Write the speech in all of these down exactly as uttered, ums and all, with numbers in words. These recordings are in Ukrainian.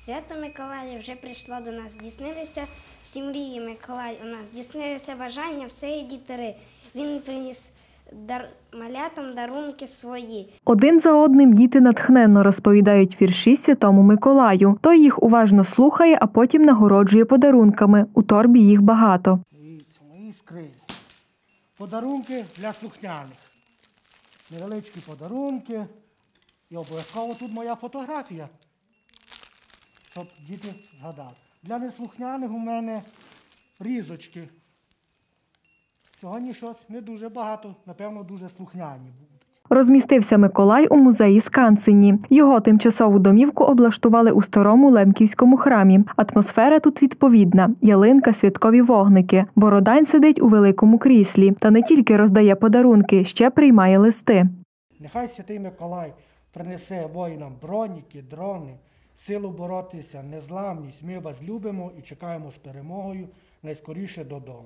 Свято Миколая вже прийшло до нас, здійснилися всі мрії Миколай у нас, здійснилися бажання всієї дітери. Він приніс дар... малятам дарунки свої. Один за одним діти натхненно розповідають вірші Святому Миколаю. Той їх уважно слухає, а потім нагороджує подарунками. У торбі їх багато. Дивіться, мої скрині. Подарунки для слухняних. Невеличкі подарунки. І обов'язково тут моя фотографія, щоб діти згадали. Для неслухняних у мене різочки. Сьогодні щось не дуже багато, напевно, дуже слухняні будуть. Розмістився Миколай у музеї Скансені. Його тимчасову домівку облаштували у старому Лемківському храмі. Атмосфера тут відповідна – ялинка, святкові вогники. Бородань сидить у великому кріслі. Та не тільки роздає подарунки, ще приймає листи. Нехай Святий Миколай принесе воїнам броніки, дрони, силу боротися, незламність. Ми вас любимо і чекаємо з перемогою найскоріше додому.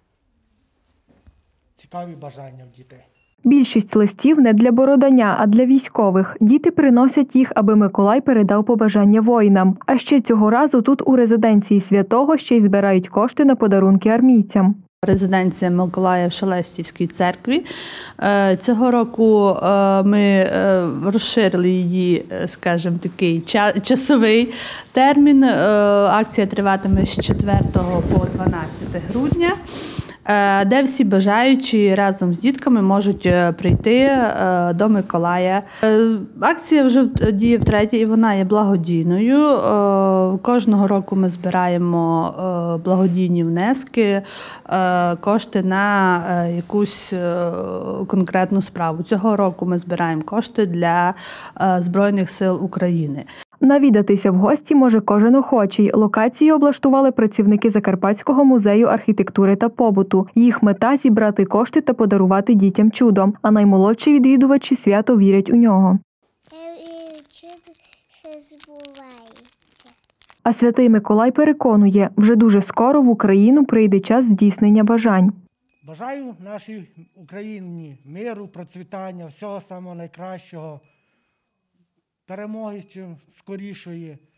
Цікаві бажання в дітей. Більшість листів не для Бородання, а для військових. Діти приносять їх, аби Миколай передав побажання воїнам. А ще цього разу тут у резиденції Святого ще й збирають кошти на подарунки армійцям. Резиденція Миколая в Шелестівській церкві. Цього року ми розширили її, скажімо, такий часовий термін. Акція триватиме з четвертого по дванадцяте грудня, де всі бажаючі разом з дітками можуть прийти до Миколая. Акція вже діє втретє і вона є благодійною. Кожного року ми збираємо благодійні внески, кошти на якусь конкретну справу. Цього року ми збираємо кошти для Збройних сил України. Навідатися в гості може кожен охочий. Локації облаштували працівники Закарпатського музею архітектури та побуту. Їх мета – зібрати кошти та подарувати дітям чудо. А наймолодші відвідувачі свято вірять у нього. Чудо, що збувається. А Святий Миколай переконує, вже дуже скоро в Україну прийде час здійснення бажань. Бажаю нашій Україні миру, процвітання, всього самого найкращого, перемоги чим скорішої.